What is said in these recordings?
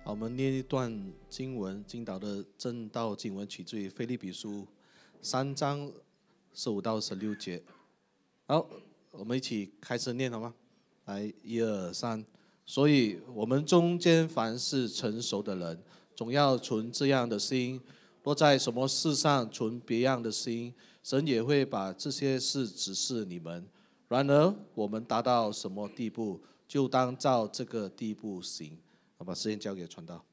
好，我们念一段经文，经导的正道经文取自于腓立比书3章15到16节。好，我们一起开始念好吗？来，1、2、3。所以，我们中间凡是成熟的人，总要存这样的心；若在什么事上存别样的心，神也会把这些事指示你们。然而，我们达到什么地步，就当照这个地步行。我把时间交给传道。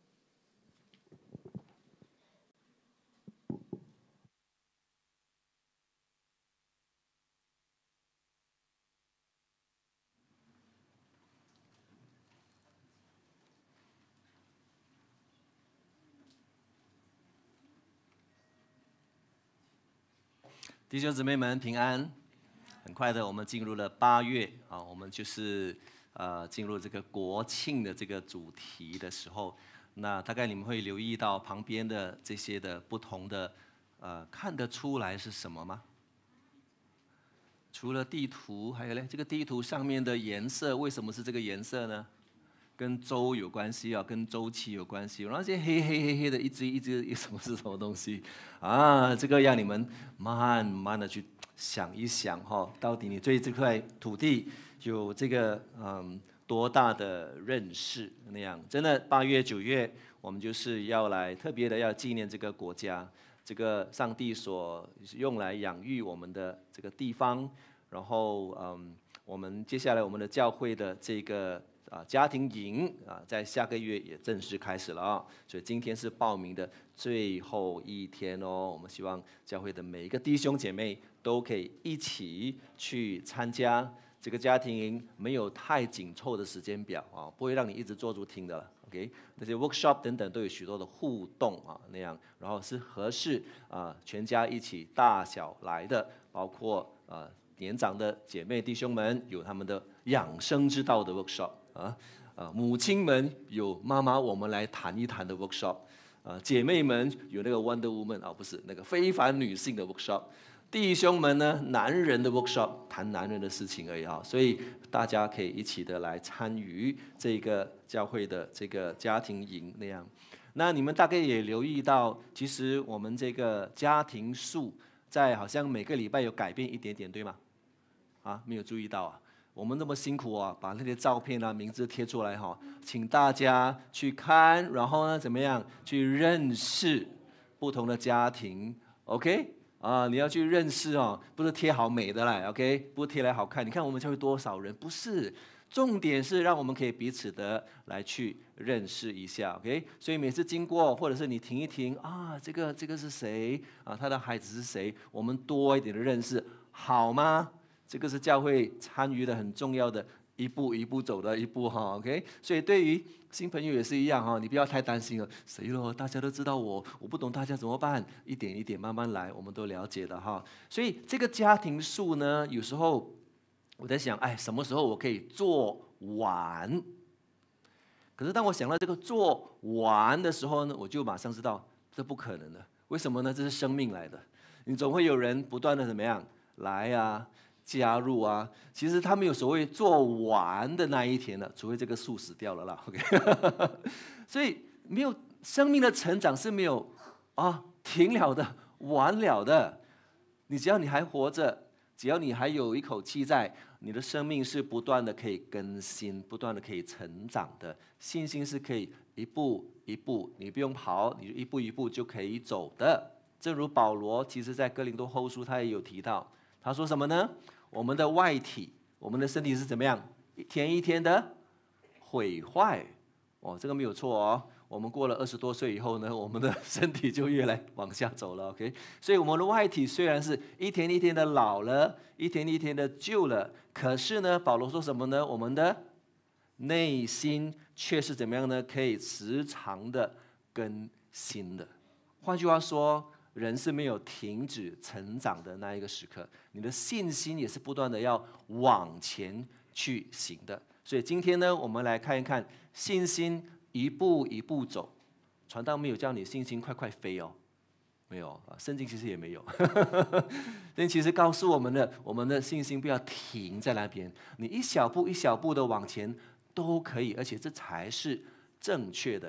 弟兄姊妹们平安！很快的，我们进入了8月啊，我们就是进入这个国庆的这个主题的时候，那大概你们会留意到旁边的这些的不同的看得出来是什么吗？除了地图，还有呢，这个地图上面的颜色为什么是这个颜色呢？跟周有关系啊，跟周期有关系。然后这些黑的一只，什么是什么东西啊？这个让你们慢慢的去想一想哈，到底你对这块土地有这个多大的认识？那样真的8月9月，我们就是要来特别的要纪念这个国家，这个上帝所用来养育我们的这个地方。然后我们接下来我们的教会的这个家庭营在下个月也正式开始了啊，所以今天是报名的最后一天哦。我们希望教会的每一个弟兄姐妹都可以一起去参加这个家庭营，没有太紧凑的时间表啊，不会让你一直坐住听的了。OK， 那些 workshop 等等都有许多的互动啊，那样，然后是合适全家一起大小来的，包括年长的姐妹弟兄们有他们的养生之道的 workshop 母亲们有妈妈我们来谈一谈的 workshop 姐妹们有那个 Wonder Woman 不是那个非凡女性的 workshop， 弟兄们呢男人的 workshop 谈男人的事情而已所以大家可以一起的来参与这个教会的这个家庭营那样。那你们大概也留意到，其实我们这个家庭树在好像每个礼拜有改变一点点，对吗？没有注意到我们那么辛苦把那些照片名字贴出来请大家去看，然后呢怎么样去认识不同的家庭 ，OK？ 你要去认识不是贴好美的啦 ，OK？ 不是贴来好看，你看我们教会多少人，不是。重点是让我们可以彼此的来去认识一下 ，OK？ 所以每次经过，或者是你停一停这个是谁他的孩子是谁，我们多一点的认识，好吗？这个是教会参与的很重要的一步一步走的一步，OK？ 所以对于新朋友也是一样你不要太担心了，谁咯？大家都知道我不懂大家怎么办？一点一点慢慢来，我们都了解的所以这个家庭树呢，有时候我在想，什么时候我可以做完？可是当我想到这个做完的时候呢，我就马上知道这不可能的。为什么呢？这是生命来的，你总会有人不断的怎么样来加入其实他没有所谓做完的那一天了，除非这个树死掉了啦。OK， 所以没有生命的成长是没有停了的、完了的。你只要你还活着，只要你还有一口气在，你的生命是不断的可以更新，不断的可以成长的。信心是可以一步一步，你不用跑，你就一步一步就可以走的。正如保罗其实在哥林多后书他也有提到，他说什么呢？我们的外体，我们的身体是怎么样？一天一天的毁坏。这个没有错我们过了20多岁以后呢，我们的身体就越来往下走了 ，OK？ 所以我们的外体虽然是一天一天的老了，一天一天的旧了，可是呢，保罗说什么呢？我们的内心却是怎么样呢？可以时常的更新的。换句话说，人是没有停止成长的那一个时刻，你的信心也是不断的要往前去行的。所以今天呢，我们来看一看信心一步一步走。传道没有叫你信心快快飞没有圣经其实也没有。但其实告诉我们的信心不要停在那边，你一小步一小步的往前都可以，而且这才是正确的。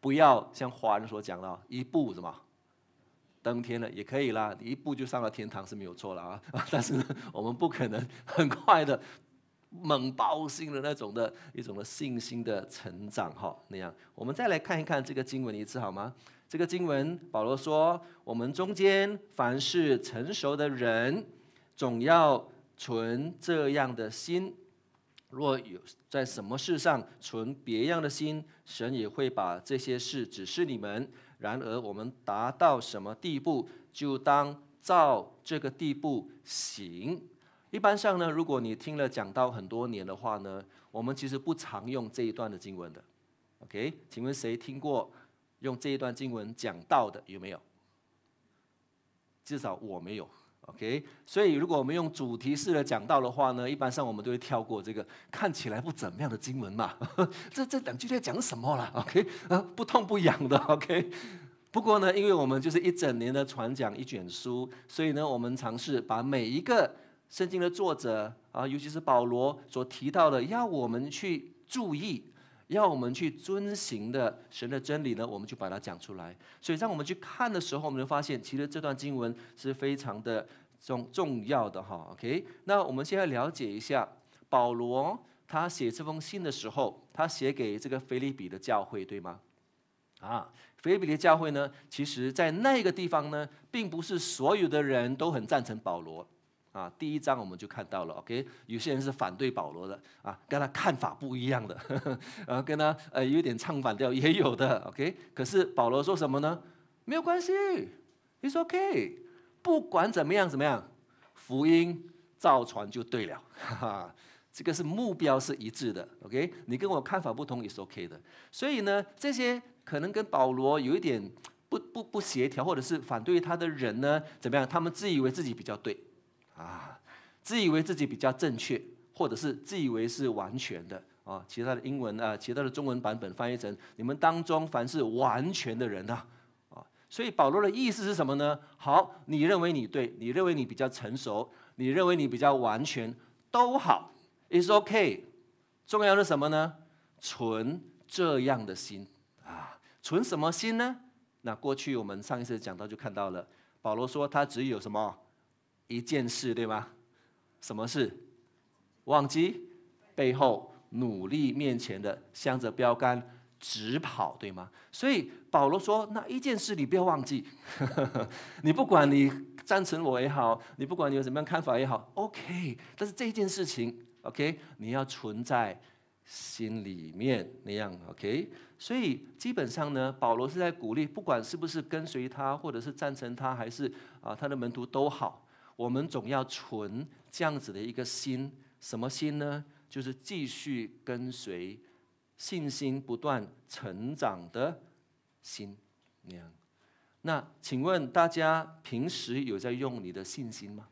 不要像华人所讲的一步什么登天了，也可以啦，你一步就上了天堂是没有错了啊。但是呢，我们不可能很快的猛爆性的那种的一种的信心的成长那样。我们再来看一看这个经文一次好吗？这个经文保罗说，我们中间凡是成熟的人，总要存这样的心。若有在什么事上存别样的心，神也会把这些事指示你们。然而我们达到什么地步，就当照这个地步行。一般上呢，如果你听了讲道很多年的话呢，我们其实不常用这一段的经文的。OK， 请问谁听过用这一段经文讲道的？有没有？至少我没有。OK， 所以如果我们用主题式的讲道的话呢，一般上我们都会跳过这个看起来不怎么样的经文嘛。这两句在讲什么啦 ？OK， 不痛不痒的 OK。不过呢，因为我们就是一整年的传讲一卷书，所以呢，我们尝试把每一个圣经的作者尤其是保罗所提到的，要我们去注意，要我们去遵行的神的真理呢，我们就把它讲出来。所以当我们去看的时候，我们就发现，其实这段经文是非常的重要的OK， 那我们现在了解一下，保罗他写这封信的时候，他写给这个腓立比的教会，对吗？腓立比的教会呢，其实在那个地方呢，并不是所有的人都很赞成保罗。第一章我们就看到了 ，OK， 有些人是反对保罗的跟他看法不一样的，跟他有点唱反调也有的 ，OK。可是保罗说什么呢？没有关系 ，It's OK， 不管怎么样，福音照传就对了，这个是目标是一致的 ，OK。你跟我看法不同也是 OK 的。所以呢，这些可能跟保罗有一点不协调，或者是反对他的人呢，怎么样？他们自以为自己比较对。自以为自己比较正确，或者是自以为是完全的其他的英文其他的中文版本翻译成你们当中凡是完全的人所以保罗的意思是什么呢？好，你认为你对，你认为你比较成熟，你认为你比较完全，都好 ，It's OK。重要的是什么呢？存这样的心存什么心呢？那过去我们上一次讲到就看到了，保罗说他只有什么？一件事，对吗？什么事？忘记背后，努力面前的，向着标杆直跑，对吗？所以保罗说，那一件事你不要忘记，你不管你赞成我也好，你不管你有什么样看法也好 ，OK。但是这件事情 ，OK， 你要存在心里面那样 ，OK。所以基本上呢，保罗是在鼓励，不管是不是跟随他，或者是赞成他，还是他的门徒都好。我们总要存这样子的一个心，什么心呢？就是继续跟随，信心不断成长的心。那请问大家平时有在用你的信心吗？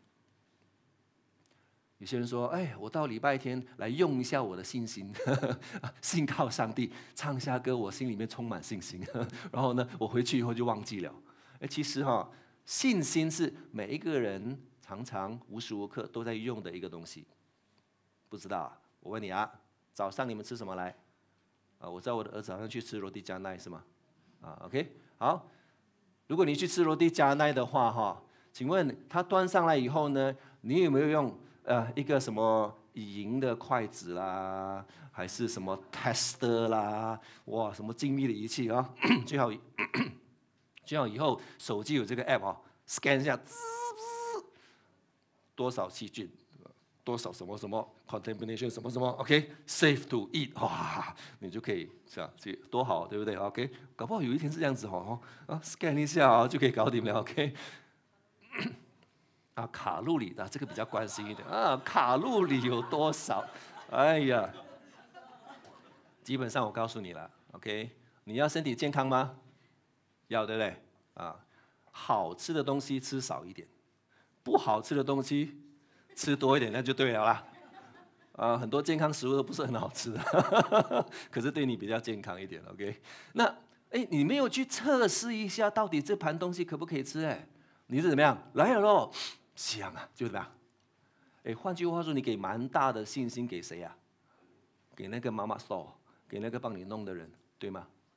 有些人说：“哎，我到礼拜天来用一下我的信心，信靠上帝，唱下歌，我心里面充满信心。然后呢，我回去以后就忘记了。其实信心是每一个人常常无时无刻都在用的一个东西。不知道我问你早上你们吃什么来？我知道我的儿子好像去吃罗蒂加奈是吗？OK， 好。如果你去吃罗蒂加奈的话请问他端上来以后呢，你有没有用一个什么银的筷子啦，还是什么 tester 啦，哇，什么精密的仪器最好以后手机有这个 app scan 一下，多少细菌，多少什么什么 contamination 什么什么 ，OK，safe to eat， 哇，你就可以这样，多好，对不对 ？OK， 搞不好有一天是这样子scan 一下就可以搞定了 ，OK。卡路里这个比较关心一点卡路里有多少？哎呀，基本上我告诉你了 ，OK， 你要身体健康吗？要，对不对？好吃的东西吃少一点，不好吃的东西吃多一点，那就对了啦。很多健康食物都不是很好吃的，可是对你比较健康一点 ，OK。那你没有去测试一下，到底这盘东西可不可以吃？你是怎么样？来了咯，香就怎么样？换句话说，你给蛮大的信心给谁给那个妈妈手，给那个帮你弄的人，对吗？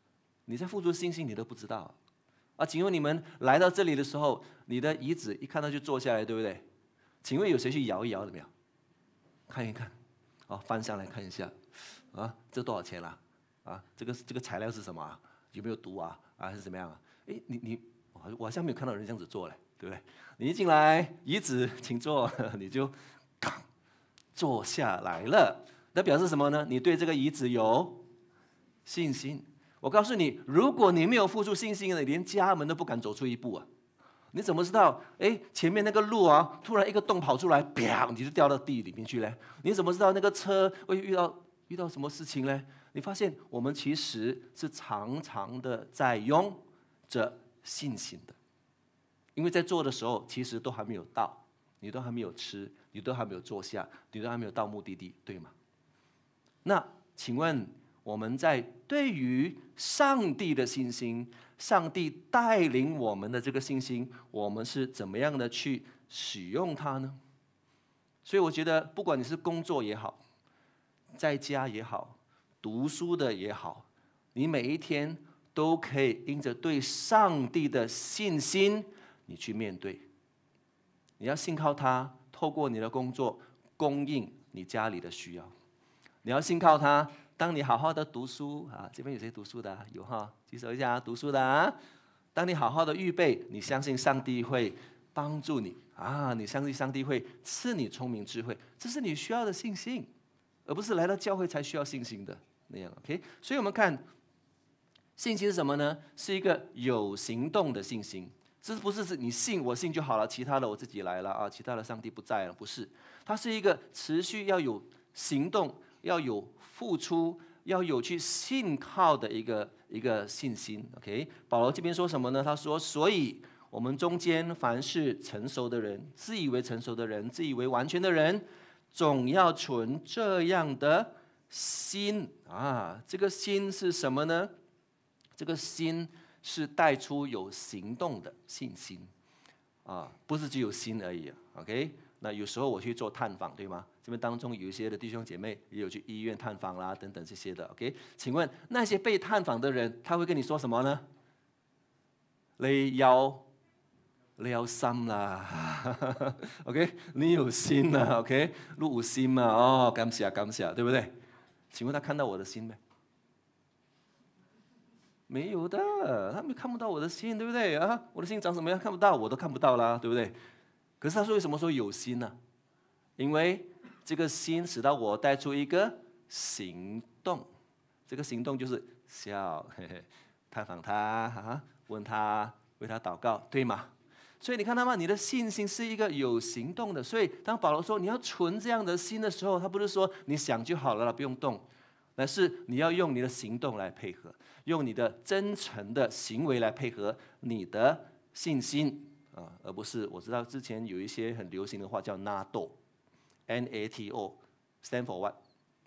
你在付出信心，你都不知道啊。请问你们来到这里的时候，你的椅子一看到就坐下来，对不对？请问有谁去摇一摇的没有？看一看，翻上来看一下，这多少钱啦？这个材料是什么啊？有没有毒啊？还是怎么样啊？哎，我好像没有看到人这样子做嘞，对不对？你一进来，椅子请坐，你就坐下来了。那表示什么呢？你对这个椅子有信心。我告诉你，如果你没有付出信心的，连家门都不敢走出一步啊！你怎么知道？哎，前面那个路啊，突然一个洞跑出来，啪，你就掉到地里面去嘞？你怎么知道那个车会遇到什么事情嘞？你发现我们其实是常常的在用着信心的，因为在做的时候，其实都还没有到，你都还没有吃，你都还没有坐下，你都还没有到目的地，对吗？那请问我们在对于上帝的信心，上帝带领我们的这个信心，我们是怎么样的去使用它呢？所以我觉得，不管你是工作也好，在家也好，读书的也好，你每一天都可以因着对上帝的信心，你去面对。你要信靠他，透过你的工作供应你家里的需要。你要信靠他，当你好好的读书这边有谁读书的？有哈，举手一下，读书的当你好好的预备，你相信上帝会帮助你你相信上帝会赐你聪明智慧，这是你需要的信心，而不是来到教会才需要信心的那样。OK， 所以我们看信心是什么呢？是一个有行动的信心。这不是你信我信就好了，其他的我自己来了其他的上帝不在了，不是。它是一个持续要有行动，要有付出，要有去信靠的一个信心。OK， 保罗这边说什么呢？他说，所以我们中间凡是成熟的人，自以为成熟的人，自以为完全的人，总要存这样的心这个心是什么呢？这个心是带出有行动的信心不是只有心而已OK， 那有时候我去做探访，对吗？这边当中有一些的弟兄姐妹也有去医院探访啦，等等这些的。OK， 请问那些被探访的人，他会跟你说什么呢？你有心啦，OK， 你有心啦 ，OK， 你有心嘛？感谢，对不对？请问他看到我的心没？没有的，他们看不到我的心，对不对我的心长什么样看不到，我都看不到啦，对不对？可是他说为什么说有心呢？因为这个心使到我带出一个行动，这个行动就是笑，探访他问他，为他祷告，对吗？所以你看到吗？你的信心是一个有行动的。所以当保罗说你要存这样的心的时候，他不是说你想就好了，不用动，而是你要用你的行动来配合，用你的真诚的行为来配合你的信心而不是我知道之前有一些很流行的话叫 NATO，N-A-T-O，stand for what？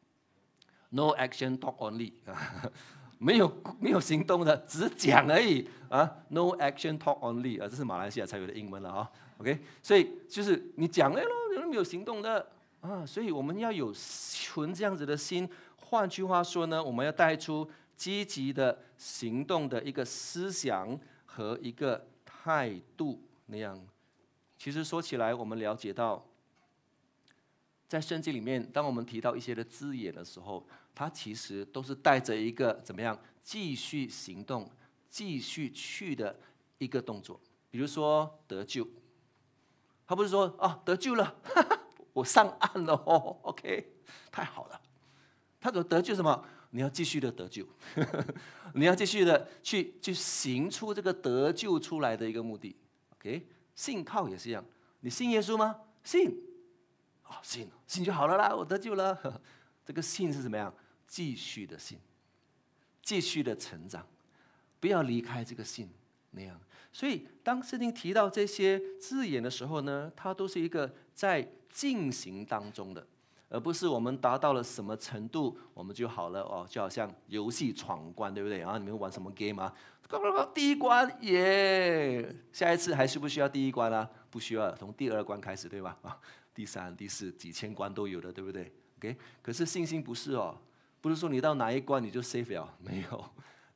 No action, talk only 没有行动的，只是讲而已No action, talk only 这是马来西亚才有的英文了OK， 所以就是你讲了咯，没有行动的所以我们要有存这样子的心。换句话说呢，我们要带出积极的行动的一个思想和一个态度那样。其实说起来，我们了解到，在圣经里面，当我们提到一些的字眼的时候，它其实都是带着一个怎么样继续行动、继续去的一个动作。比如说得救，他不是说得救了，我上岸了OK， 太好了。他说得救什么？你要继续的得救，你要继续的去行出这个得救出来的一个目的。OK， 信靠也是一样，你信耶稣吗？信，信就好了啦，我得救了。这个信是怎么样？继续的信，继续的成长，不要离开这个信那样。所以当圣经提到这些字眼的时候呢，它都是一个在进行当中的。而不是我们达到了什么程度我们就好了就好像游戏闯关，对不对你们玩什么 game 第一关耶，下一次还需不需要第一关不需要，从第二关开始，对吧第三、第四几千关都有的，对不对 OK， 可是信心不是不是说你到哪一关你就 safe 了，没有，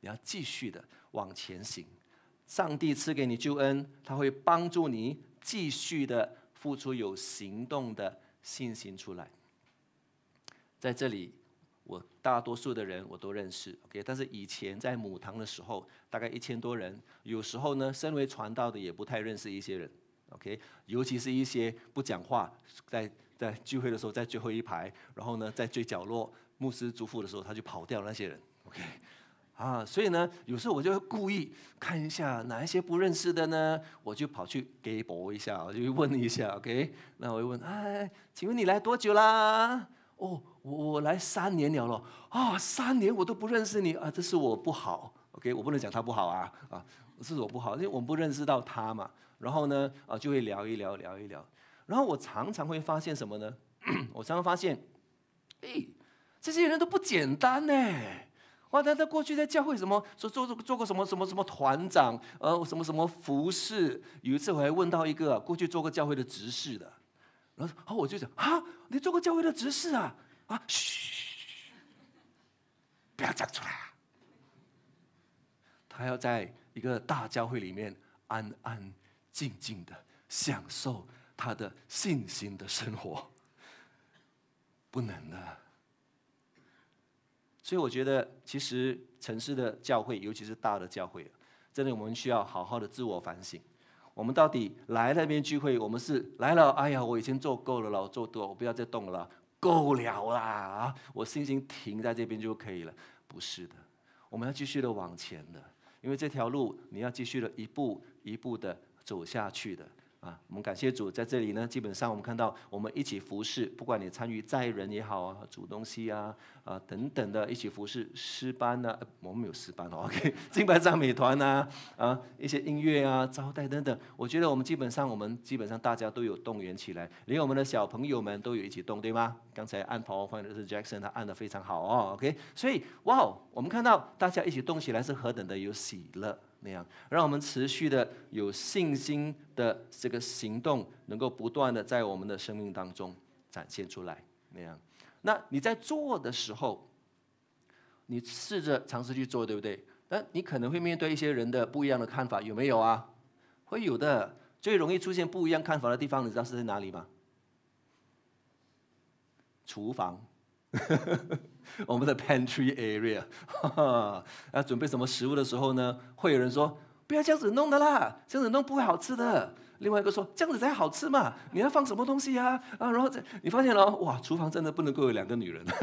你要继续的往前行。上帝赐给你救恩，他会帮助你继续的付出有行动的信心出来。在这里，我大多数的人我都认识 ，OK。但是以前在母堂的时候，大概1000多人，有时候呢，身为传道的也不太认识一些人 ，OK。尤其是一些不讲话，在聚会的时候在最后一排，然后呢在最角落，牧师嘱咐的时候他就跑掉了那些人 ，OK。所以呢，有时候我就会故意看一下哪一些不认识的呢，我就跑去给博一下，我就问一下 ，OK。那我就问，请问你来多久啦？哦，我来3年了3年我都不认识你啊，这是我不好 ，OK。我不能讲他不好这是我不好，因为我们不认识到他嘛。然后呢，就会聊一聊。然后我常常会发现什么呢？我常常发现，这些人都不简单呢。哇，他过去在教会什么做过什么团长，什么服侍。有一次我还问到一个过去做过教会的执事的，然后我就讲你做过教会的执事嘘，不要讲出来他要在一个大教会里面安安静静的享受他的信心的生活，不能的。所以我觉得，其实城市的教会，尤其是大的教会，真的我们需要好好的自我反省。我们到底来那边聚会，我们是来了，哎呀，我已经做够了，我做多，我不要再动了，够了啦我信心停在这边就可以了。不是的，我们要继续的往前的，因为这条路你要继续的一步一步的走下去的。我们感谢主，在这里呢，基本上我们看到我们一起服侍，不管你参与载人也好煮东西等等的，一起服侍诗班我们没有诗班OK， 敬拜赞美团一些音乐招待等等，我觉得我们基本上大家都有动员起来，连我们的小朋友们都有一起动，对吗？刚才按 PowerPoint 的是 Jackson， 他按得非常好OK， 所以我们看到大家一起动起来是何等的有喜乐。那样，让我们持续的有信心的这个行动，能够不断的在我们的生命当中展现出来。那样，那你在做的时候，你试着尝试去做，对不对？但你可能会面对一些人的不一样的看法，有没有啊？会有的。最容易出现不一样看法的地方，你知道是在哪里吗？厨房。我们的 pantry area， 要准备什么食物的时候呢，会有人说不要这样子弄的啦，这样子弄不会好吃的。另外一个说这样子才好吃嘛，你要放什么东西然后你发现了哇，厨房真的不能够有2个女人。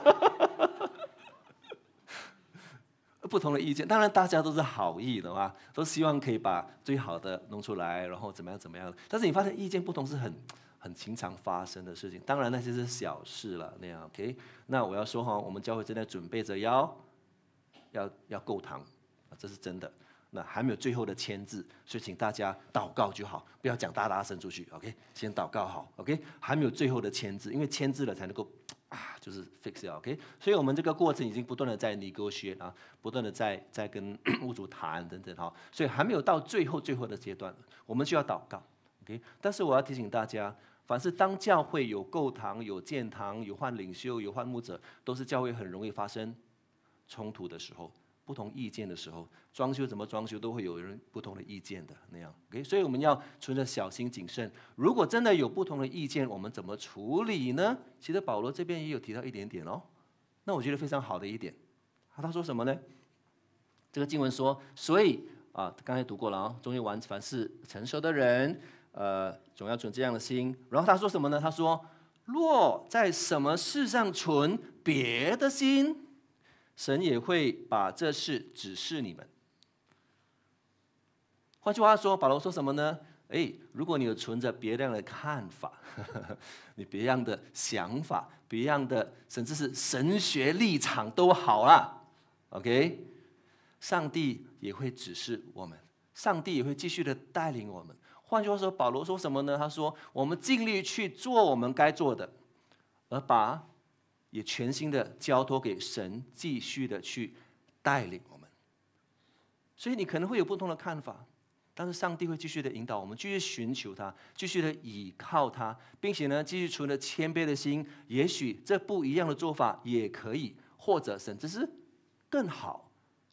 不同的意见，当然大家都是好意的嘛，都希望可以把最好的弄出来，然后怎么样。但是你发现意见不同是很经常发生的事情，当然那些是小事了，那样 OK。那我要说我们教会正在准备着要购堂，这是真的。那还没有最后的签字，所以请大家祷告就好，不要讲大声出去 ，OK？ 先祷告好 ，OK？ 还没有最后的签字，因为签字了才能够就是 fix 掉 ，OK？ 所以我们这个过程已经不断的在negotiate不断的在跟屋主谈等等所以还没有到最后的阶段，我们需要祷告 ，OK？ 但是我要提醒大家。凡是当教会有购堂、有建堂、有换领袖、有换牧者，都是教会很容易发生冲突的时候、不同意见的时候。装修怎么装修，都会有人不同的意见的那样。OK， 所以我们要存着小心谨慎。如果真的有不同的意见，我们怎么处理呢？其实保罗这边也有提到一点点那我觉得非常好的一点，他说什么呢？这个经文说，所以刚才读过了终于凡是成熟的人。总要存这样的心。然后他说什么呢？他说：若在什么事上存别的心，神也会把这事指示你们。换句话说，保罗说什么呢？如果你有存着别样的看法，你别样的想法，别样的甚至是神学立场都好啦 ，OK， 上帝也会指示我们，上帝也会继续的带领我们。换句话说，保罗说什么呢？他说：我们尽力去做我们该做的，而也全心的交托给神，继续的去带领我们。所以你可能会有不同的看法，但是上帝会继续的引导我们，继续寻求他，继续的倚靠他，并且呢，继续存着谦卑的心。也许这不一样的做法也可以，或者甚至是更好，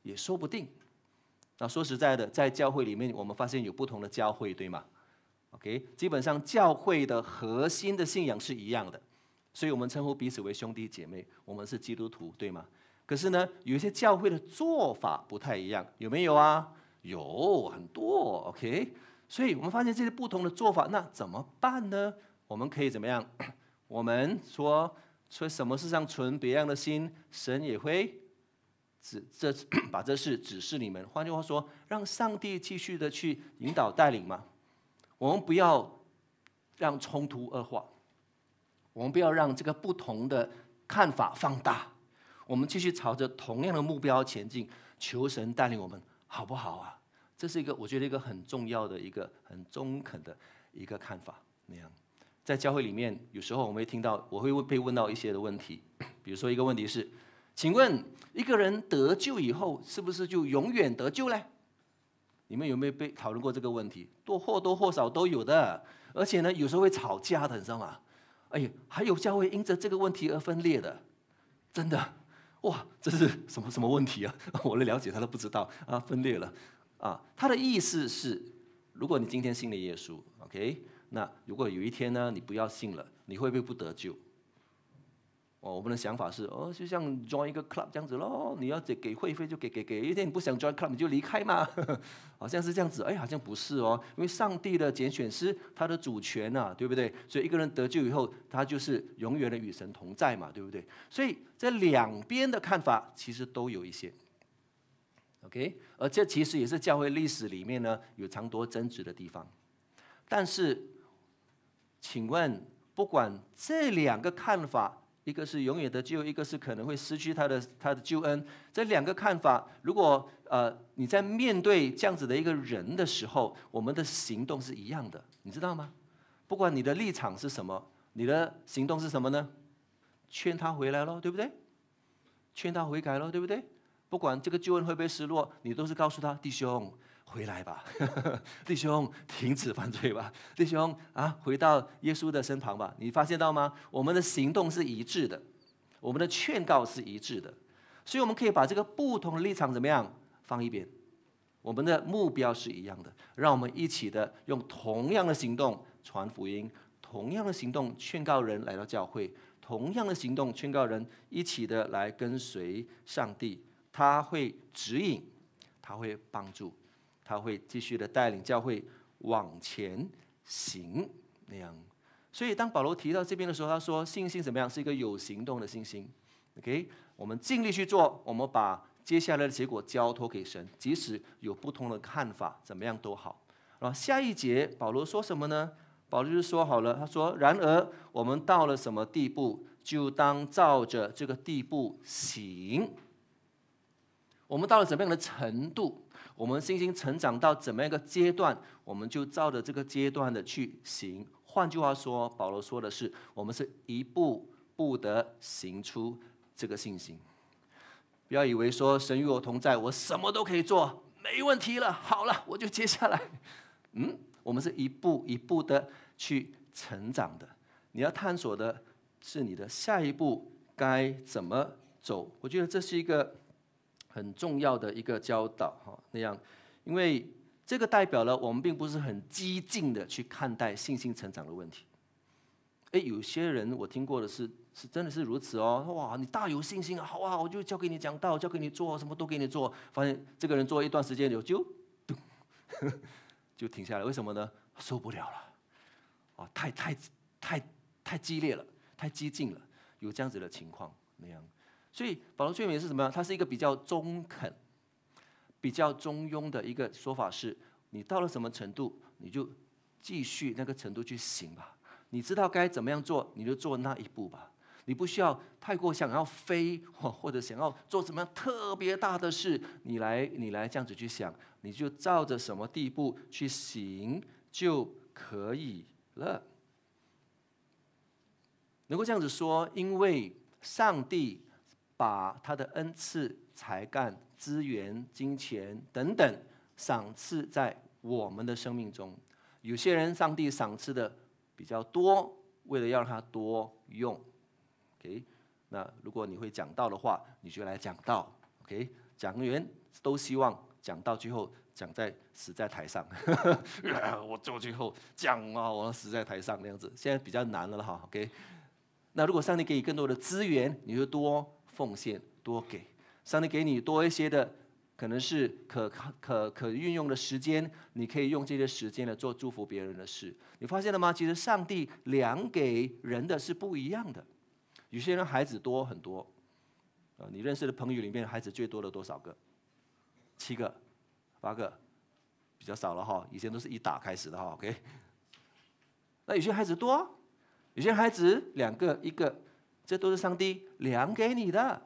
也说不定。那说实在的，在教会里面，我们发现有不同的教会，对吗 ？OK， 基本上教会的核心的信仰是一样的，所以我们称呼彼此为兄弟姐妹，我们是基督徒，对吗？可是呢，有一些教会的做法不太一样，有没有啊？有很多 ，OK。所以我们发现这些不同的做法，那怎么办呢？我们可以怎么样？我们说什么事上存别样的心，神也会把这事指示你们。换句话说，让上帝继续的去引导带领嘛。我们不要让冲突恶化，我们不要让这个不同的看法放大。我们继续朝着同样的目标前进，求神带领我们，好不好啊？这是我觉得一个很重要的一个很中肯的一个看法。那样，在教会里面，有时候我们会听到，我会被问到一些的问题，比如说一个问题是，请问一个人得救以后，是不是就永远得救呢？你们有没有被讨论过这个问题？或多或少都有的，而且呢，有时候会吵架的，你知道吗？哎呀，还有教会因着这个问题而分裂的，真的。哇，这是什么问题啊？我的了解他都不知道啊，分裂了啊。他的意思是，如果你今天信了耶稣 ，OK， 那如果有一天呢，你不要信了，你会不会不得救？我们的想法是，就像 join 一个 club 这样子咯，你要给会费就给，一天你不想 join club 你就离开嘛，好像是这样子，好像不是哦，因为上帝的拣选是他的主权啊，对不对？所以一个人得救以后，他就是永远的与神同在嘛，对不对？所以这两边的看法其实都有一些 ，OK， 而这其实也是教会历史里面呢有常多争执的地方。但是，请问，不管这两个看法，一个是永远得救，一个是可能会失去他的救恩。这两个看法，如果你在面对这样子的一个人的时候，我们的行动是一样的，你知道吗？不管你的立场是什么，你的行动是什么呢？劝他回来咯，对不对？劝他悔改咯，对不对？不管这个救恩会不会失落，你都是告诉他，弟兄回来吧，弟兄停止犯罪吧，弟兄回到耶稣的身旁吧。你发现到吗？我们的行动是一致的，我们的劝告是一致的，所以我们可以把这个不同的立场怎么样放一边，我们的目标是一样的，让我们一起的用同样的行动传福音，同样的行动劝告人来到教会，同样的行动劝告人一起的来跟随上帝。他会指引，他会帮助，他会继续的带领教会往前行那样。所以当保罗提到这边的时候，他说信心怎么样？是一个有行动的信心。OK， 我们尽力去做，我们把接下来的结果交托给神，即使有不同的看法，怎么样都好。然后下一节保罗说什么呢？保罗就说好了，他说：然而我们到了什么地步，就当照着这个地步行。我们到了怎么样的程度，我们信心成长到怎么样一个阶段，我们就照着这个阶段的去行。换句话说，保罗说的是，我们是一步步的行出这个信心。不要以为说神与我同在，我什么都可以做，没问题了，好了，我就接下来。我们是一步一步的去成长的。你要探索的是你的下一步该怎么走。我觉得这是一个很重要的一个教导那样，因为这个代表了我们并不是很激进的去看待信心成长的问题。有些人我听过的是真的是如此哦，哇，你大有信心啊，好啊，我就交给你讲道，交给你做，什么都给你做。发现这个人做一段时间就停下来，为什么呢？受不了了，太激烈了，太激进了，有这样子的情况那样。所以保罗劝勉是什么？它是一个比较中肯、比较中庸的一个说法是，你到了什么程度，你就继续那个程度去行吧。你知道该怎么样做，你就做那一步吧。你不需要太过想要飞，或者想要做什么特别大的事，你来这样子去想，你就照着什么地步去行就可以了。能够这样子说，因为上帝把他的恩赐、才干、资源、金钱等等赏赐在我们的生命中。有些人上帝赏赐的比较多，为了要让他多用。OK， 那如果你会讲道的话，你就来讲道。OK， 讲员都希望讲到最后死在台上，我最后讲啊，我死在台上那样子。现在比较难了哈 ，OK。那如果上帝给你更多的资源，你就多奉献多给。上帝给你多一些的，可能是可运用的时间，你可以用这些时间来做祝福别人的事。你发现了吗？其实上帝量给人的是不一样的。有些人孩子多很多，你认识的朋友里面孩子最多的多少个？7个、8个，比较少了哈。以前都是1打开始的哈 ，OK。那有些孩子多，有些孩子2个、1个，这都是上帝量给你的。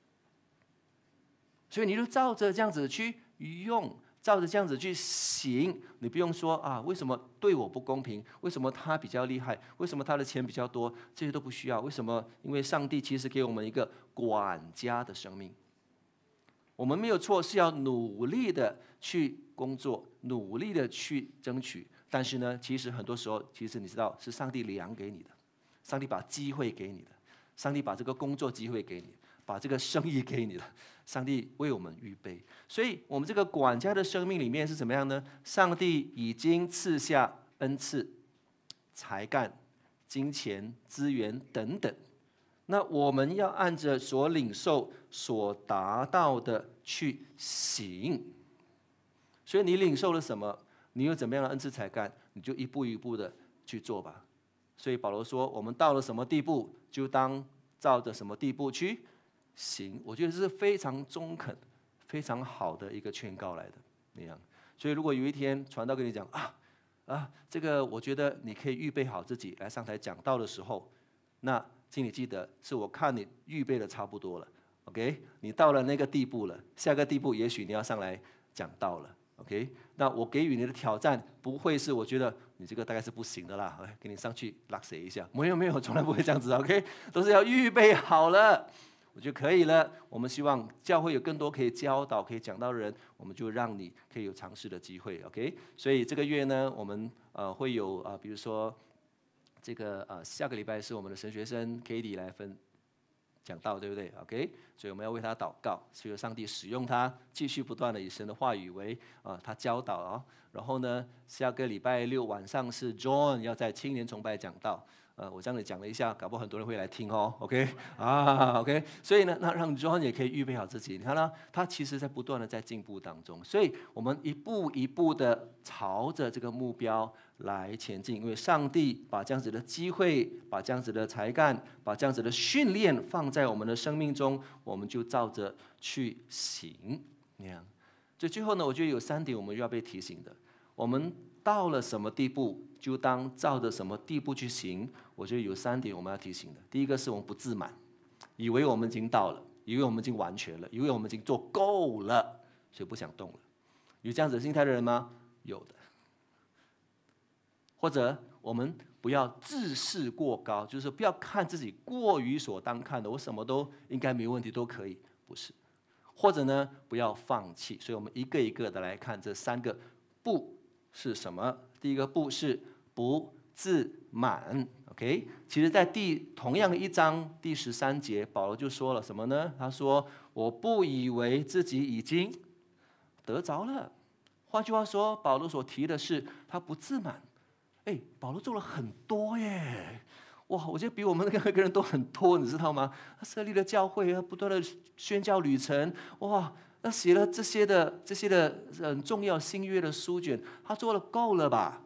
所以你就照着这样子去用，照着这样子去行。你不用说啊，为什么对我不公平？为什么他比较厉害？为什么他的钱比较多？这些都不需要。为什么？因为上帝其实给我们一个管家的生命。我们没有错，是要努力的去工作，努力的去争取。但是呢，其实很多时候，其实你知道，是上帝量给你的，上帝把机会给你的，上帝把这个工作机会给你，把这个生意给你的。上帝为我们预备，所以我们这个管家的生命里面是怎么样呢？上帝已经赐下恩赐、才干、金钱、资源等等，那我们要按着所领受、所达到的去行。所以你领受了什么，你有怎么样的恩赐才干，你就一步一步的去做吧。所以保罗说，我们到了什么地步，就当照着什么地步去行。我觉得这是非常中肯、非常好的一个劝告来的那样。所以如果有一天传道跟你讲这个我觉得你可以预备好自己来上台讲道的时候，那请你记得，是我看你预备的差不多了 ，OK？ 你到了那个地步了，下个地步也许你要上来讲道了 ，OK？ 那我给予你的挑战不会是我觉得你这个大概是不行的啦，给你上去拉谁一下，没有，从来不会这样子 ，OK？ 都是要预备好了。我觉得可以了。我们希望教会有更多可以教导、可以讲道的人，我们就让你可以有尝试的机会 ，OK？ 所以这个月呢，我们会有比如说这个下个礼拜是我们的神学生 Katie 来讲道，对不对 ？OK？ 所以我们要为他祷告，求上帝使用他，继续不断的以神的话语为他教导啊。然后呢，下个礼拜6晚上是 John 要在青年崇拜讲道。我这样子讲了一下，搞不好很多人会来听哦 ，OK？ OK？ 所以呢，那让 John 也可以预备好自己。你看呢，他其实在不断的在进步当中，所以我们一步一步的朝着这个目标来前进。因为上帝把这样子的机会、把这样子的才干、把这样子的训练放在我们的生命中，我们就照着去行。那样，所以最后呢，我觉得有3点我们要被提醒的。我们到了什么地步，就当照着什么地步去行。我觉得有3点我们要提醒的。第一个是我们不自满，以为我们已经到了，以为我们已经完全了，以为我们已经做够了，所以不想动了。有这样子心态的人吗？有的。或者我们不要自视过高，就是不要看自己过于所当看的，我什么都应该没问题，都可以，不是。或者呢，不要放弃。所以我们一个一个的来看这3个不是什么。第一个不是不自满 ，OK？ 其实，在同样的1章第13节，保罗就说了什么呢？他说：“我不以为自己已经得着了。”换句话说，保罗所提的是他不自满。保罗做了很多耶！哇，我觉得比我们每个人都很多，你知道吗？他设立了教会，他不断的宣教旅程，哇！他写了这些的很重要新约的书卷，他做了够了吧？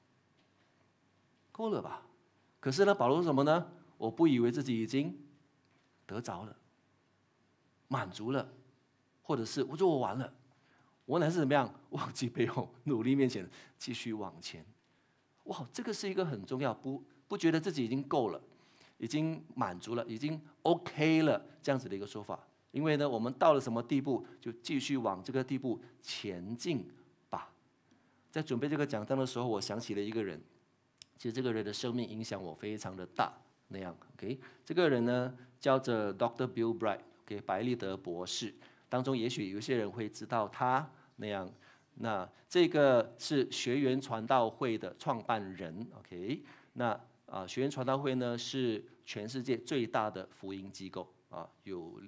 够了吧？可是呢，保罗说什么呢？我不以为自己已经得着了、满足了，或者是我说我完了，我乃是怎么样？忘记背后，努力面前，继续往前。哇，这个是一个很重要，不觉得自己已经够了，已经满足了，已经 OK 了这样子的一个说法。因为呢，我们到了什么地步，就继续往这个地步前进吧。在准备这个讲章的时候，我想起了一个人，其实这个人的生命影响我非常的大。那样 ，OK， 这个人呢叫做 Dr. Bill Bright，OK， 白利德博士。当中也许有些人会知道他那样。那这个是学园传道会的创办人 ，OK？ 那学园传道会呢是全世界最大的福音机构有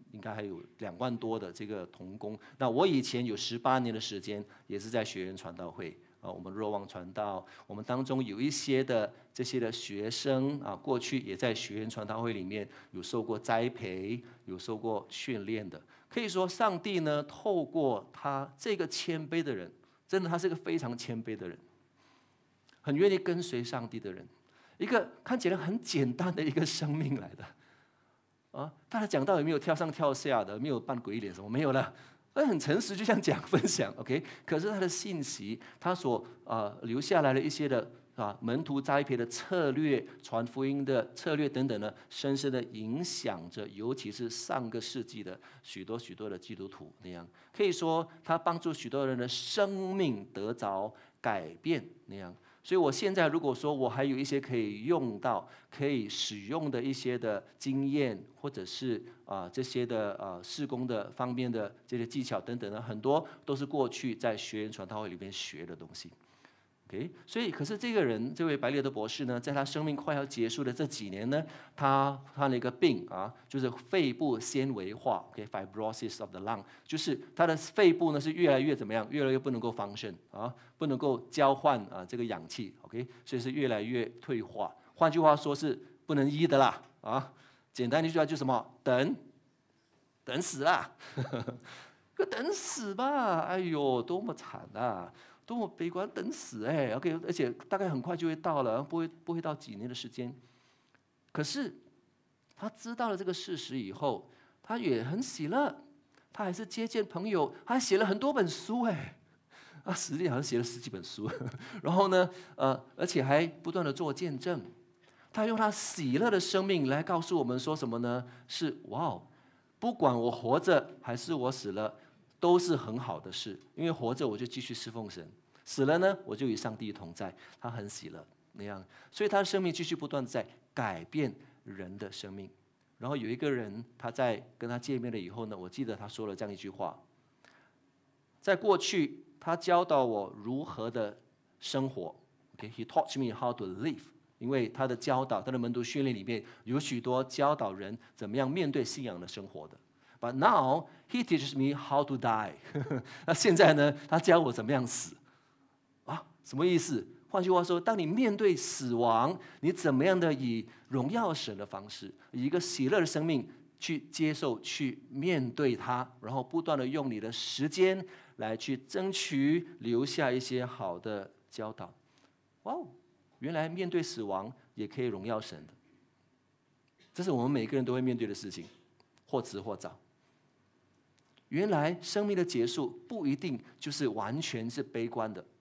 应该还有2万多的这个同工。那我以前有18年的时间，也是在学园传道会我们若望传道，我们当中有一些的这些的学生过去也在学园传道会里面有受过栽培，有受过训练的。可以说，上帝呢，透过他这个谦卑的人，真的他是个非常谦卑的人，很愿意跟随上帝的人，一个看起来很简单的一个生命来的。大家讲到有没有跳上跳下的，没有扮鬼脸什么，没有了，很诚实，就像讲分享 ，OK。可是他的信息，他所留下来的一些的门徒栽培的策略、传福音的策略等等呢，深深的影响着，尤其是上个世纪的许多许多的基督徒那样。可以说，他帮助许多人的生命得着改变那样。所以我现在如果说我还有一些可以用到、可以使用的一些的经验，或者是这些的事工的方面的这些技巧等等呢，很多都是过去在学园传道会里面学的东西。Okay? 所以，可是这个人，这位白列德博士呢，在他生命快要结束的这几年呢，他患了一个病就是肺部纤维化 ，fibrosis of the lung， 就是他的肺部呢是越来越怎么样，越来越不能够function不能够交换这个氧气 ，OK， 所以是越来越退化。换句话说是不能医的啦简单一句话就是什么？等死啦，等死吧！哎呦，多么惨啊！多么悲观，等死！OK， 而且大概很快就会到了，不会到几年的时间。可是他知道了这个事实以后，他也很喜乐，他还是接见朋友，他还写了很多本书实际好像写了10几本书，然后呢，而且还不断的做见证。他用他喜乐的生命来告诉我们说什么呢？是不管我活着还是我死了，都是很好的事，因为活着我就继续侍奉神，死了呢我就与上帝同在。他很喜乐那样，所以他的生命继续不断在改变人的生命。然后有一个人，他在跟他见面了以后呢，我记得他说了这样一句话：在过去，他教导我如何的生活。He taught me how to live。因为他的教导，他的门徒训练里面有许多教导人怎么样面对信仰的生活的。But now he teaches me how to die 。那现在呢，他教我怎么样死什么意思？换句话说，当你面对死亡，你怎么样的以荣耀神的方式，以一个喜乐的生命去接受、去面对它，然后不断的用你的时间来去争取留下一些好的教导。原来面对死亡也可以荣耀神的，这是我们每个人都会面对的事情，或迟或早。原来生命的结束不一定就是完全是悲观的，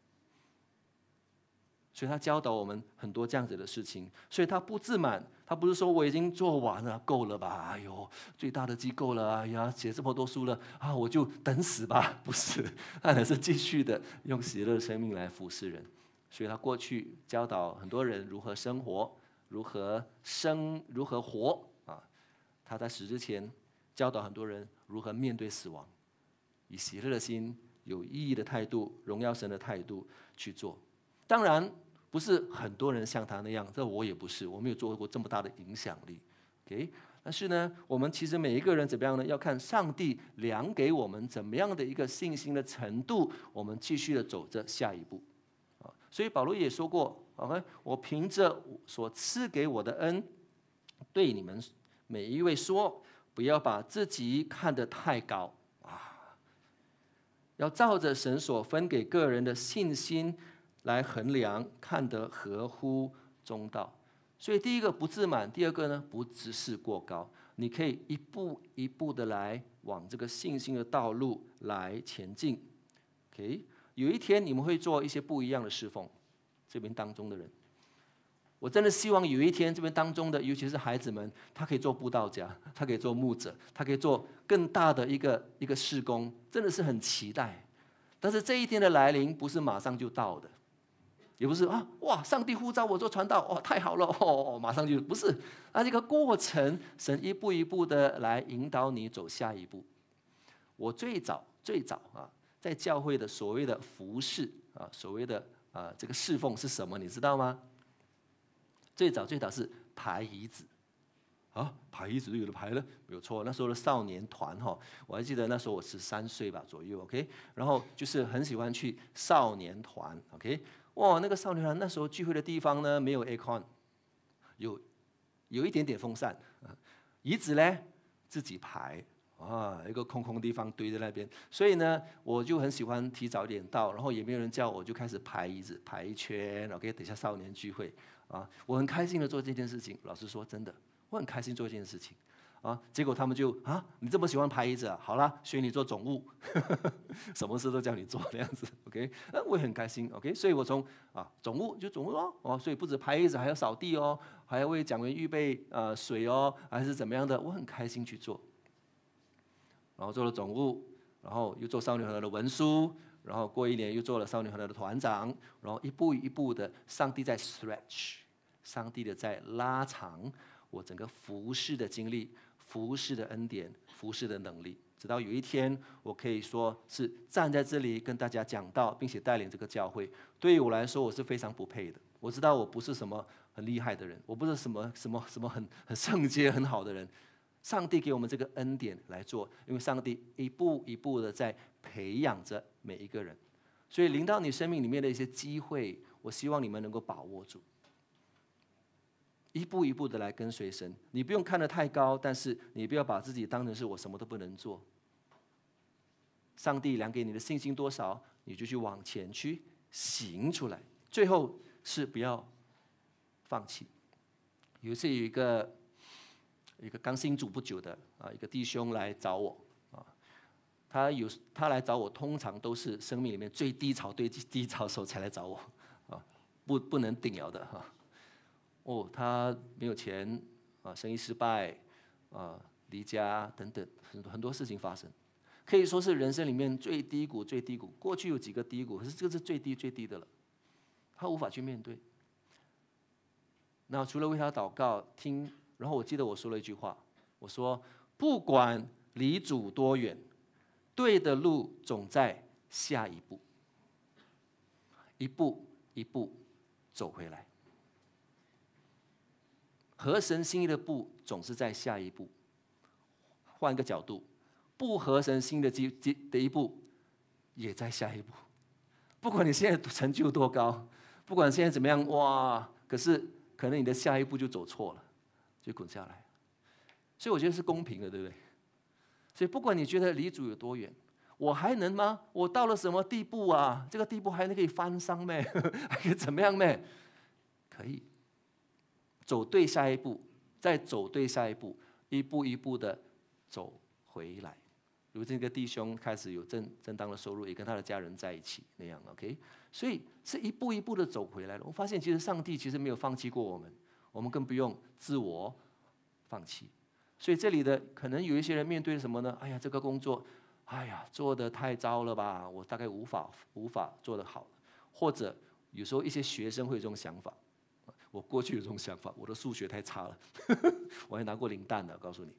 所以他教导我们很多这样子的事情。所以他不自满，他不是说我已经做完了，够了吧？哎呦，最大的机构了，哎呀，写这么多书了我就等死吧？不是，他还是继续的用喜乐的生命来服侍人。所以他过去教导很多人如何生活，如何活他在死之前教导很多人如何面对死亡，以喜乐的心、有意义的态度、荣耀神的态度去做。当然不是很多人像他那样，这我也不是，我没有做过这么大的影响力。OK， 但是呢，我们其实每一个人怎么样呢？要看上帝量给我们怎么样的一个信心的程度，我们继续的走着下一步。所以保罗也说过，我凭着所赐给我的恩，对你们每一位说，不要把自己看得太高要照着神所分给个人的信心来衡量，看得合乎中道。所以第一个不自满，第二个呢不自视过高，你可以一步一步的来往这个信心的道路来前进。OK。有一天你们会做一些不一样的侍奉，这边当中的人，我真的希望有一天这边当中的，尤其是孩子们，他可以做布道家，他可以做牧者，他可以做更大的一个事工，真的是很期待。但是这一天的来临不是马上就到的，也不是上帝呼召我做传道，太好了，马上就不是，这个过程，神一步一步的来引导你走下一步。我最早在教会的所谓的服事所谓的这个侍奉是什么？你知道吗？最早是抬椅子啊，排椅子都有的排了，没有错。那时候的少年团我还记得那时候我13岁吧左右 ，OK， 然后就是很喜欢去少年团 ，OK， 哇，那个少年团那时候聚会的地方呢没有 aircon， 有一点点风扇，椅子呢自己排。一个空空地方堆在那边，所以呢，我就很喜欢提早一点到，然后也没有人叫我，就开始排椅子，排一圈 ，OK， 等下少年聚会我很开心的做这件事情。老实说，真的，我很开心做这件事情结果他们就你这么喜欢排椅子好啦，选你做总务，什么事都叫你做那样子 ，OK， 我也很开心 ，OK， 所以我从总务就总务所以不止排椅子，还要扫地还要为讲员预备水还是怎么样的，我很开心去做。然后做了总务，然后又做少年团的文书，然后过1年又做了少年团的团长，然后一步一步的，上帝在 stretch， 上帝的在拉长我整个服事的经历、服事的恩典、服事的能力，直到有一天，我可以说是站在这里跟大家讲道，并且带领这个教会。对于我来说，我是非常不配的。我知道我不是什么很厉害的人，我不是什么很圣洁很好的人。上帝给我们这个恩典来做，因为上帝一步一步的在培养着每一个人，所以临到你生命里面的一些机会，我希望你们能够把握住，一步一步的来跟随神。你不用看得太高，但是你不要把自己当成是我什么都不能做。上帝量给你的信心多少，你就去往前去行出来。最后是不要放弃。有一次有一个刚信主不久的一个弟兄来找我他来找我，通常都是生命里面最低潮的时候才来找我不能顶了的他没有钱生意失败离家等等很多事情发生，可以说是人生里面最低谷。过去有几个低谷，可是这个是最低的了，他无法去面对。那除了为他祷告听。然后我记得我说了一句话，我说不管离主多远，对的路总在下一步，一步一步走回来。合神心意的步总是在下一步。换个角度，不合神心意的一步也在下一步。不管你现在成就多高，不管现在怎么样可是可能你的下一步就走错了，就滚下来。所以我觉得是公平的，对不对？所以不管你觉得离主有多远，我还能吗？我到了什么地步啊？这个地步还能可以翻商咩？还可以怎么样咩？可以走对下一步，再走对下一步，一步一步的走回来。如这个弟兄开始有正当的收入，也跟他的家人在一起那样 ，OK？ 所以是一步一步的走回来了。我发现其实上帝其实没有放弃过我们，我们更不用自我放弃。所以这里的可能有一些人面对什么呢？哎呀，这个工作，哎呀，做得太糟了吧，我大概无法做得好。或者有时候一些学生会有这种想法，我过去有这种想法，我的数学太差了，我还拿过零蛋的，告诉你。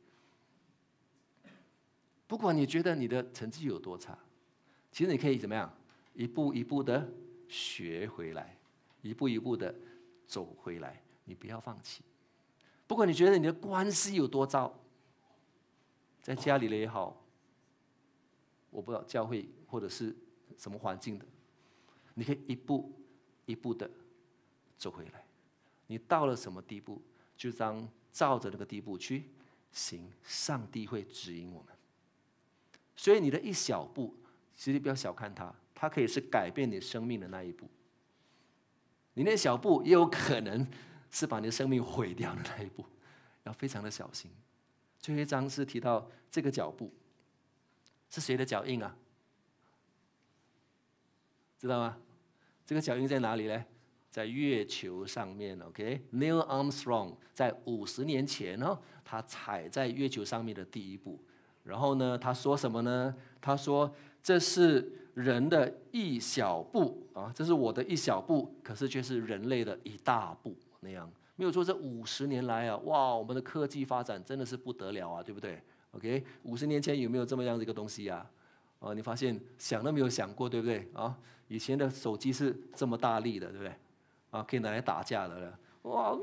不管你觉得你的成绩有多差，其实你可以怎么样，一步一步的学回来，一步一步的走回来，你不要放弃。不管你觉得你的关系有多糟，在家里也好，我不知道教会或者是什么环境的，你可以一步一步的走回来。你到了什么地步，就照着那个地步去行，上帝会指引我们。所以你的一小步，其实不要小看它，它可以是改变你生命的那一步。你那小步也有可能是把你的生命毁掉的那一步，要非常的小心。最后一章是提到这个脚步是谁的脚印啊？知道吗？这个脚印在哪里呢？在月球上面 ，OK？Neil Armstrong 在50年前他踩在月球上面的第一步。然后呢，他说什么呢？他说这是人的一小步这是我的一小步，可是却是人类的一大步那样。没有说这50年来哇，我们的科技发展真的是不得了对不对 ？OK，50年前有没有这么样的一个东西你发现想都没有想过，对不对以前的手机是这么大力的，对不对？可以拿来打架的了。哇，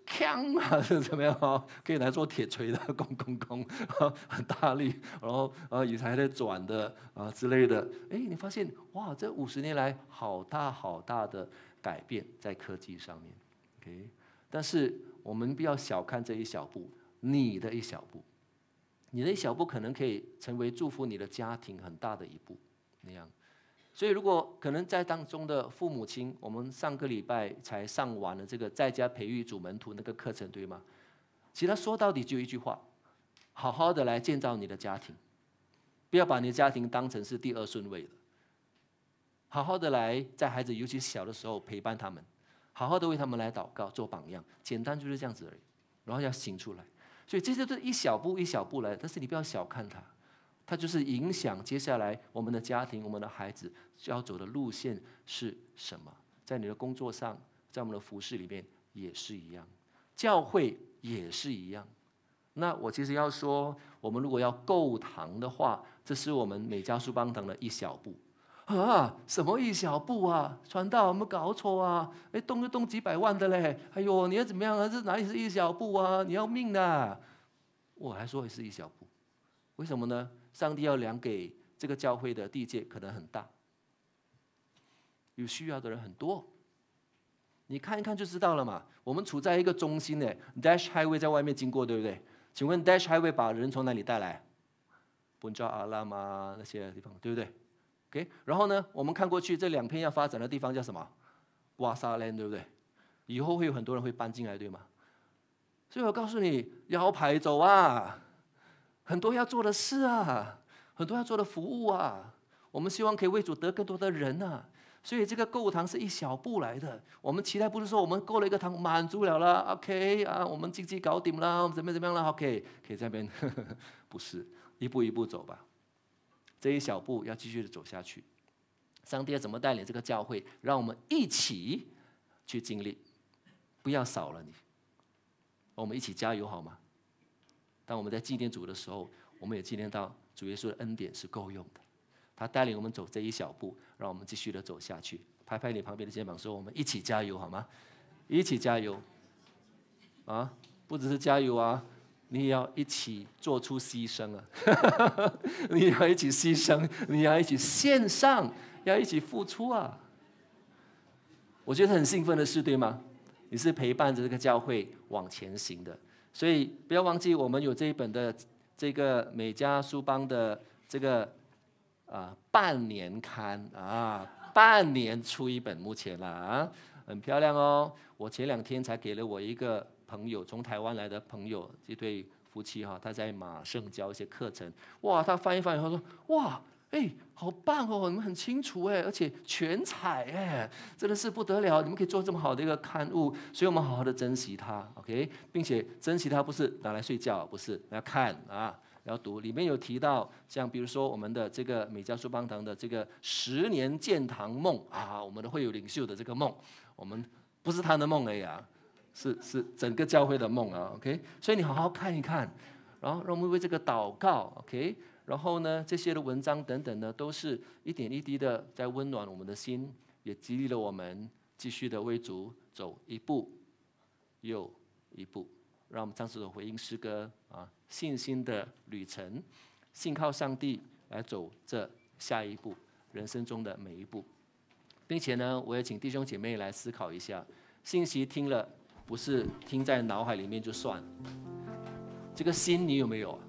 锵啊，是怎么样哦？可以来做铁锤的，咣，很大力，然后椅子还在转的之类的。哎，你发现哇，这50年来好大的改变在科技上面。OK， 但是我们不要小看这一小步，你的一小步，你的一小步可能可以成为祝福你的家庭很大的一步，那样。所以，如果可能在当中的父母亲，我们上个礼拜才上完了这个在家培育主门徒那个课程，对吗？其实他说到底就一句话：好好的来建造你的家庭，不要把你的家庭当成是第2顺位的。好好的来在孩子尤其小的时候陪伴他们，好好的为他们来祷告，做榜样，简单就是这样子而已。然后要行出来，所以这些都是一小步一小步来，但是你不要小看它。它就是影响接下来我们的家庭、我们的孩子要走的路线是什么。在你的工作上，在我们的服事里面也是一样，教会也是一样。那我其实要说，我们如果要购堂的话，这是我们美加书邦堂的一小步啊！什么一小步啊？传道有没有搞错啊？哎，动就动几百万的嘞！哎呦，你要怎么样啊？这哪里是一小步啊？你要命的！我还说也是一小步，为什么呢？上帝要量给这个教会的地界可能很大，有需要的人很多，你看一看就知道了嘛。我们处在一个中心的 Dash Highway 在外面经过，对不对？请问 Dash Highway 把人从哪里带来？本扎阿拉嘛那些地方，对不对 ？OK， 然后呢，我们看过去这2片要发展的地方叫什么？瓦萨兰，对不对？以后会有很多人会搬进来，对吗？所以我告诉你，要排走啊！很多要做的事啊，很多要做的服务啊，我们希望可以为主得更多的人啊，所以这个购堂是一小步来的。我们期待不是说我们购了一个堂满足了啦 ，OK 啊，我们经济搞定了，我们怎么样了 ，OK， 可以在那边，不是一步一步走吧，这一小步要继续的走下去。上帝要怎么带领这个教会，让我们一起去经历，不要少了你，我们一起加油好吗？当我们在纪念主的时候，我们也纪念到主耶稣的恩典是够用的。他带领我们走这一小步，让我们继续的走下去。拍拍你旁边的肩膀，说：“我们一起加油，好吗？一起加油！啊，不只是加油啊，你也要一起做出牺牲啊！你要一起牺牲，你要一起献上，要一起付出啊！我觉得很兴奋的事，对吗？你是陪伴着这个教会往前行的。”所以不要忘记，我们有这一本的这个美加书邦的这个半年刊啊，半年出一本，目前啦啊，很漂亮哦。我前2天才给了我一个朋友，从台湾来的朋友，这对夫妻哈，他在马圣教一些课程，哇，他翻一翻以后说，哇。哎，好棒哦！你们很清楚哎，而且全彩哎，真的是不得了！你们可以做这么好的一个刊物，所以我们好好的珍惜它 ，OK， 并且珍惜它不是拿来睡觉，不是要看啊，要读。里面有提到，像比如说我们的这个美加书邦堂的这个10年建堂梦啊，我们的会友领袖的这个梦，我们不是他的梦而已啊，是整个教会的梦啊 ，OK， 所以你好好看一看，然后让我们为这个祷告 ，OK。然后呢，这些的文章等等呢，都是一点一滴的在温暖我们的心，也激励了我们继续的为主走一步又一步。让我们唱这首回应诗歌啊，信心的旅程，信靠上帝来走这下一步人生中的每一步，并且呢，我也请弟兄姐妹来思考一下，信息听了不是听在脑海里面就算了，这个心你有没有啊？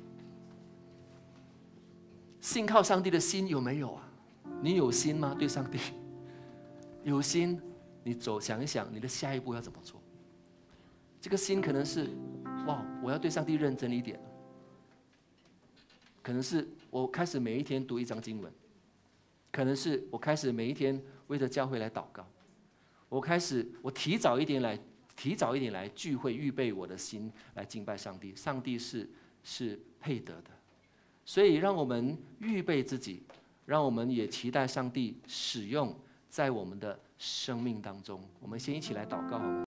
信靠上帝的心有没有啊？你有心吗？对上帝有心，你想一想，你的下一步要怎么做？这个心可能是，哇，我要对上帝认真一点。可能是我开始每一天读1章经文，可能是我开始每一天为着教会来祷告，我提早一点来聚会，预备我的心来敬拜上帝。上帝是配得的。所以，让我们预备自己，让我们也期待上帝使用在我们的生命当中。我们先一起来祷告好吗？